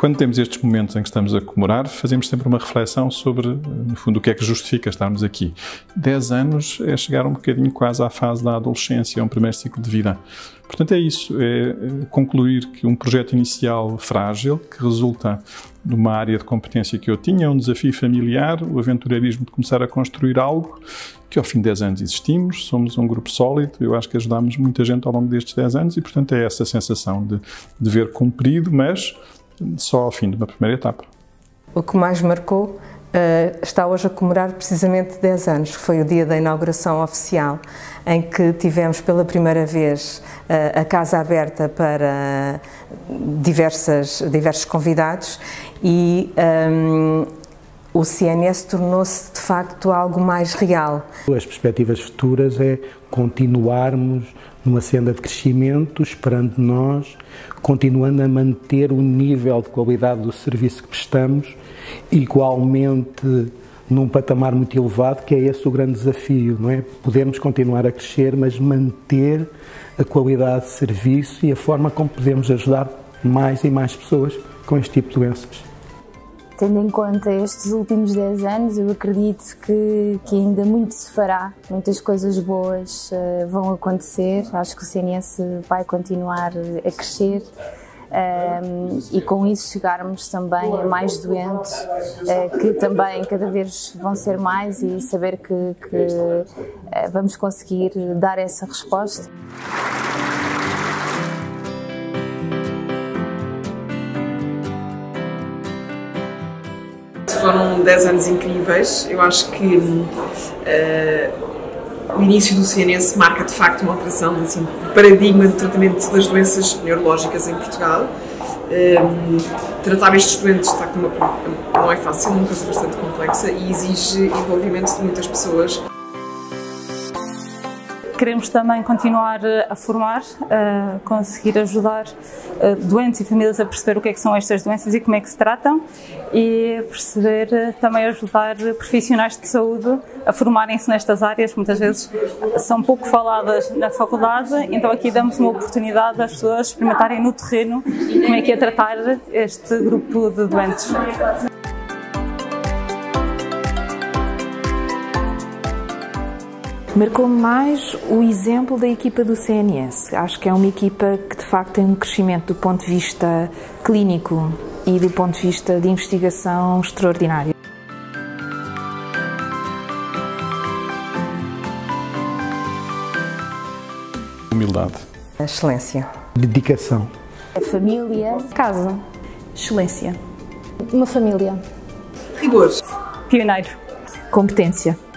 Quando temos estes momentos em que estamos a comemorar, fazemos sempre uma reflexão sobre, no fundo, o que é que justifica estarmos aqui. 10 anos é chegar um bocadinho quase à fase da adolescência, a um primeiro ciclo de vida. Portanto, é isso, é concluir que um projeto inicial frágil, que resulta de uma área de competência que eu tinha, um desafio familiar, o aventureirismo de começar a construir algo, que ao fim de 10 anos existimos, somos um grupo sólido, eu acho que ajudámos muita gente ao longo destes 10 anos e, portanto, é essa sensação de dever cumprido, mas só ao fim de uma primeira etapa. O que mais marcou está hoje a comemorar precisamente 10 anos, que foi o dia da inauguração oficial, em que tivemos pela primeira vez a casa aberta para diversos convidados e o CNS tornou-se de facto algo mais real. As perspectivas futuras é continuarmos numa senda de crescimento, esperando nós, continuando a manter o nível de qualidade do serviço que prestamos, igualmente num patamar muito elevado, que é esse o grande desafio, não é? Podermos continuar a crescer, mas manter a qualidade de serviço e a forma como podemos ajudar mais e mais pessoas com este tipo de doenças. Tendo em conta estes últimos 10 anos, eu acredito que ainda muito se fará, muitas coisas boas vão acontecer, acho que o CNS vai continuar a crescer e com isso chegarmos também a mais doentes, que também cada vez vão ser mais e saber que vamos conseguir dar essa resposta. Foram 10 anos incríveis. Eu acho que o início do CNS marca de facto uma alteração assim, do paradigma de tratamento das doenças neurológicas em Portugal. Tratar estes doentes não é fácil, é uma coisa bastante complexa e exige envolvimento de muitas pessoas. Queremos também continuar a formar, a conseguir ajudar doentes e famílias a perceber o que é que são estas doenças e como é que se tratam e perceber também ajudar profissionais de saúde a formarem-se nestas áreas, muitas vezes são pouco faladas na faculdade, então aqui damos uma oportunidade às pessoas experimentarem no terreno como é que é tratar este grupo de doentes. Marcou-me mais o exemplo da equipa do CNS. Acho que é uma equipa que de facto tem um crescimento do ponto de vista clínico e do ponto de vista de investigação extraordinário. Humildade. A excelência. Dedicação. A família. Casa. Excelência. Uma família. Rigor. Pioneiro. Competência.